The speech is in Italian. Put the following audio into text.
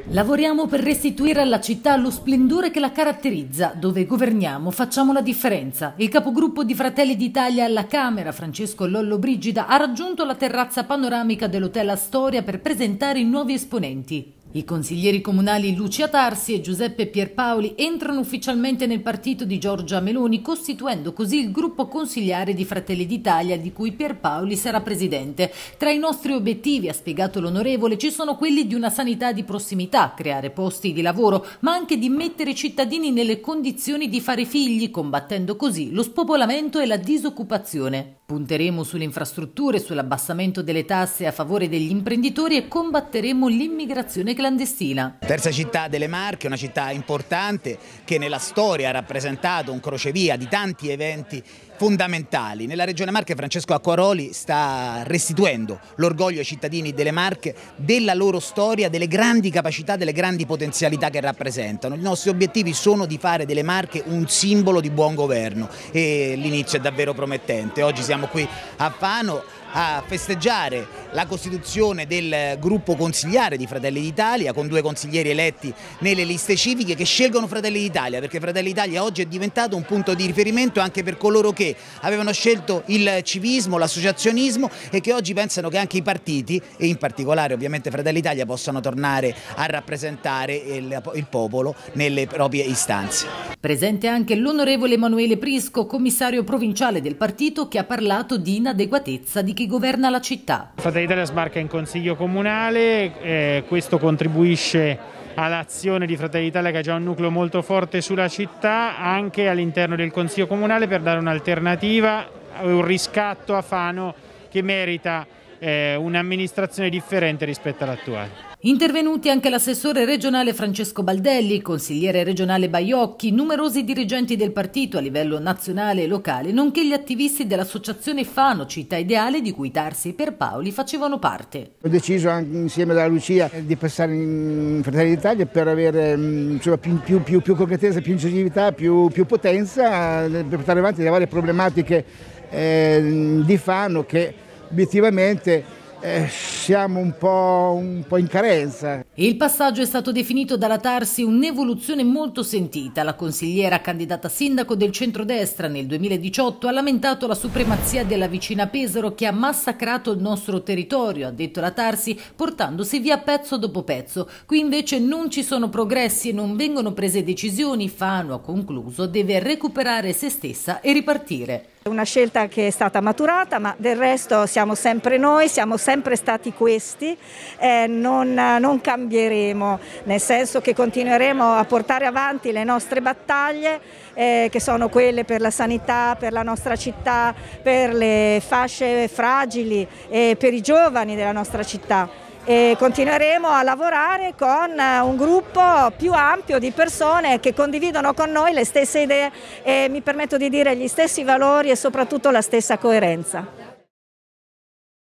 Lavoriamo per restituire alla città lo splendore che la caratterizza. Dove governiamo facciamo la differenza. Il capogruppo di Fratelli d'Italia alla Camera, Francesco Lollobrigida, ha raggiunto la terrazza panoramica dell'Hotel Astoria per presentare i nuovi esponenti. I consiglieri comunali Lucia Tarsi e Giuseppe Pierpaoli entrano ufficialmente nel partito di Giorgia Meloni, costituendo così il gruppo consigliare di Fratelli d'Italia di cui Pierpaoli sarà presidente. Tra i nostri obiettivi, ha spiegato l'onorevole, ci sono quelli di una sanità di prossimità, creare posti di lavoro, ma anche di mettere i cittadini nelle condizioni di fare figli, combattendo così lo spopolamento e la disoccupazione. Punteremo sulle infrastrutture, sull'abbassamento delle tasse a favore degli imprenditori e combatteremo l'immigrazione clandestina. Terza città delle Marche, una città importante che nella storia ha rappresentato un crocevia di tanti eventi fondamentali. Nella regione Marche Francesco Acquaroli sta restituendo l'orgoglio ai cittadini delle Marche della loro storia, delle grandi capacità, delle grandi potenzialità che rappresentano. I nostri obiettivi sono di fare delle Marche un simbolo di buon governo e l'inizio è davvero promettente. Oggi siamo qui a Fano a festeggiare la costituzione del gruppo consigliare di Fratelli d'Italia con 2 consiglieri eletti nelle liste civiche che scelgono Fratelli d'Italia, perché Fratelli d'Italia oggi è diventato un punto di riferimento anche per coloro che avevano scelto il civismo, l'associazionismo e che oggi pensano che anche i partiti e in particolare ovviamente Fratelli d'Italia possano tornare a rappresentare il popolo nelle proprie istanze. Presente anche l'onorevole Emanuele Prisco, commissario provinciale del partito, che ha parlato di inadeguatezza di chi governa la città. Fratelli d'Italia sbarca in consiglio comunale, questo contribuisce all'azione di Fratelli d'Italia che ha già un nucleo molto forte sulla città, anche all'interno del consiglio comunale per dare un'alternativa, un riscatto a Fano che merita un'amministrazione differente rispetto all'attuale. Intervenuti anche l'assessore regionale Francesco Baldelli, il consigliere regionale Baiocchi, numerosi dirigenti del partito a livello nazionale e locale, nonché gli attivisti dell'associazione Fano Città Ideale di cui Tarsi e Pierpaoli facevano parte. Ho deciso anche insieme alla Lucia di passare in Fratelli d'Italia per avere insomma, più concretezza, più incisività, più potenza per portare avanti le varie problematiche di Fano che obiettivamente siamo un po' in carenza. Il passaggio è stato definito dalla Tarsi un'evoluzione molto sentita. La consigliera candidata sindaco del centrodestra nel 2018 ha lamentato la supremazia della vicina Pesaro che ha massacrato il nostro territorio, ha detto la Tarsi, portandosi via pezzo dopo pezzo. Qui invece non ci sono progressi e non vengono prese decisioni. Fano, ha concluso, deve recuperare se stessa e ripartire. Una scelta che è stata maturata, ma del resto siamo sempre noi, siamo sempre stati questi, non cambieremo, nel senso che continueremo a portare avanti le nostre battaglie che sono quelle per la sanità, per la nostra città, per le fasce fragili e per i giovani della nostra città. E continueremo a lavorare con un gruppo più ampio di persone che condividono con noi le stesse idee e mi permetto di dire gli stessi valori e soprattutto la stessa coerenza.